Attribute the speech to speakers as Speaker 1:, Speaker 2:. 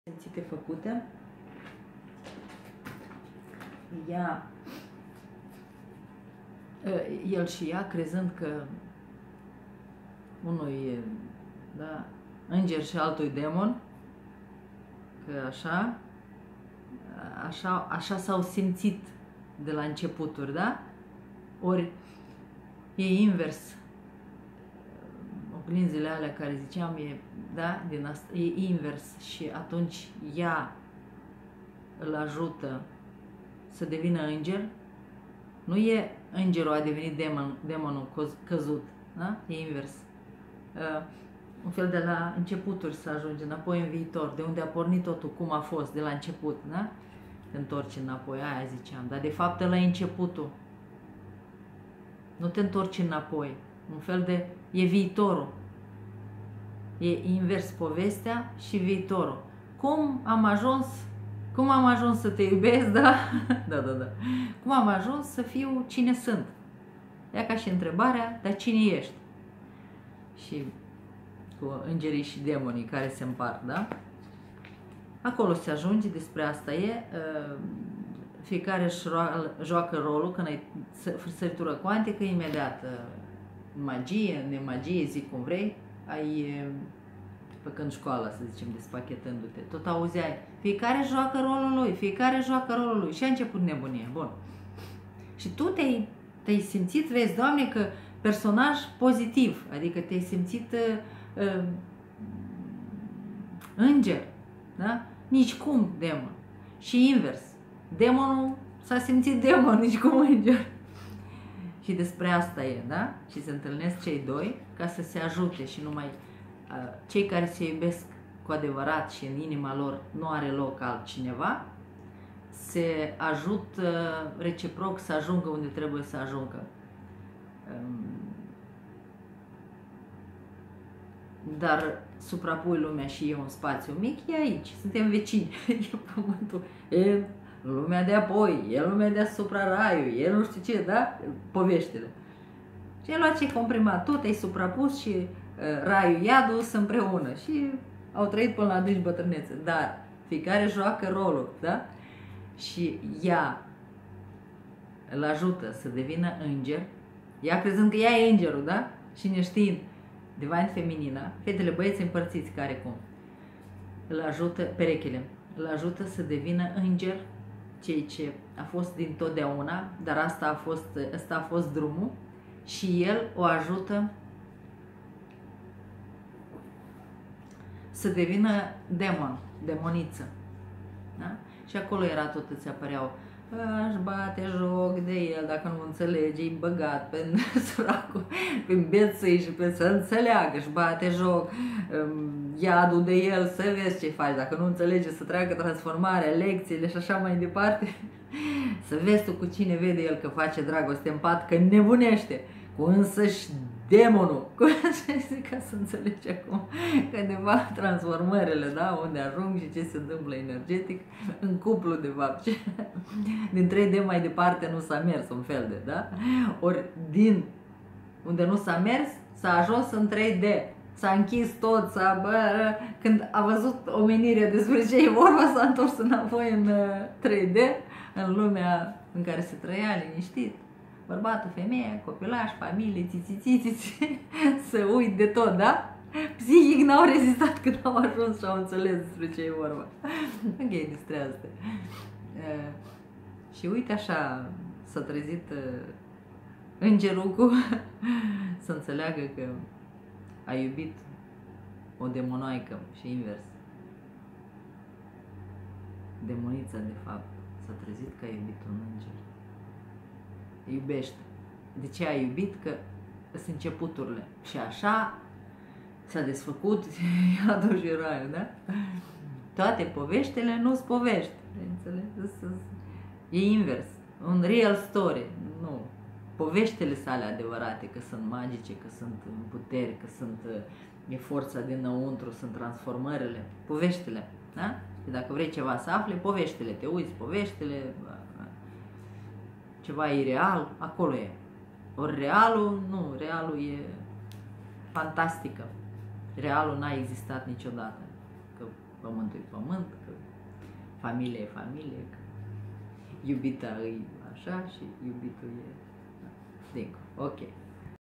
Speaker 1: simțite făcute. El și ea, crezând că unul e, da, înger și altul e demon, că așa s-au simțit de la începuturi, da? Ori e invers. Oglinzile alea care ziceam, da, din asta, e invers și atunci ea îl ajută să devină înger. Nu e îngerul a devenit demonul căzut, da? E invers. Un fel de la începuturi să ajungi înapoi în viitor, de unde a pornit totul, cum a fost, de la început, da? Te întorci înapoi, aia ziceam, dar de fapt ăla e începutul. Nu te întorci înapoi, un fel de, e viitorul. E invers povestea și viitorul. Cum am ajuns să te iubesc, da? Da. Cum am ajuns să fiu cine sunt? Ia ca și întrebarea, dar cine ești? Și cu îngerii și demonii care se împart, da? Acolo se ajunge, despre asta e. Fiecare își joacă rolul, când ai săritură cuantică, imediat magie, nemagie, zic cum vrei, ai, făcând școala, să zicem, despachetându-te, tot auzeai, fiecare joacă rolul lui, fiecare joacă rolul lui și a început nebunie, bun. Și tu te-ai simțit, vezi, Doamne, că personaj pozitiv, adică te-ai simțit înger, da? Nici cum demon. Și invers, demonul s-a simțit demon, nici cum înger. Și despre asta e, da? Și se întâlnesc cei doi ca să se ajute și numai cei care se iubesc cu adevărat și în inima lor nu are loc altcineva, se ajută reciproc să ajungă unde trebuie să ajungă. Dar suprapui lumea și eu în spațiu mic, e aici, suntem vecini, e pământul, e lumea de apoi, e lumea deasupra raiul, e nu știu ce, da? Poveștile. Și ai luat ce comprimat, tot ai suprapus și raiul i-a dus împreună și au trăit până la adânci bătrânețe, dar fiecare joacă rolul, da? Și ea îl ajută să devină înger, ea crezând că ea e îngerul, da? Și neștiind, divine feminină, fetele băieți împărțiți care cum, îl ajută, perechile, îl ajută să devină înger, ceea ce a fost dintotdeauna, dar ăsta a fost drumul și el o ajută să devină demon, demoniță. Da? Și acolo era tot, îți apăreau, își bate joc de el, dacă nu înțelege, e băgat pe săracul, pe bețâi și pe să înțeleagă, își bate joc, iadul de el, să vezi ce faci, dacă nu înțelege să treacă transformarea, lecțiile și așa mai departe, să vezi tu cu cine vede el că face dragoste în pat, că nebunește, cu însăși demonul, ca să înțelegi acum câteva transformările, da? Unde ajung și ce se întâmplă energetic în cuplu, de fapt. Din 3D mai departe nu s-a mers un fel de, da? Ori din unde nu s-a mers, s-a ajuns în 3D. S-a închis tot, când a văzut omenirea despre ce e vorba, s-a întors înapoi în 3D, în lumea în care se trăia liniștit. Bărbatul, femeia, copilaș, familie, țiți, să uit de tot, da? Psihic n-au rezistat când au ajuns și au înțeles despre ce e vorba. Ok, despre asta. Și uite așa s-a trezit îngerul cu să înțeleagă că a iubit o demonoaică și invers. Demonița, de fapt, s-a trezit că a iubit un înger. Iubește. De ce a iubit? Că sunt începuturile. Și așa s-a desfăcut iadul și raiul, da? Toate poveștile nu sunt povești. E invers. Un real story. Nu. Poveștile sale adevărate, că sunt magice, că sunt puteri, că e forța dinăuntru, sunt transformările. Poveștile, da? Și dacă vrei ceva să afli, poveștile. Te uiți, poveștile, ceva ireal, acolo e. Ori realul, nu, realul e fantastică. Realul n-a existat niciodată. Că pământul e pământ, că familie e familie, că iubita e așa și iubitul e dincolo. Ok.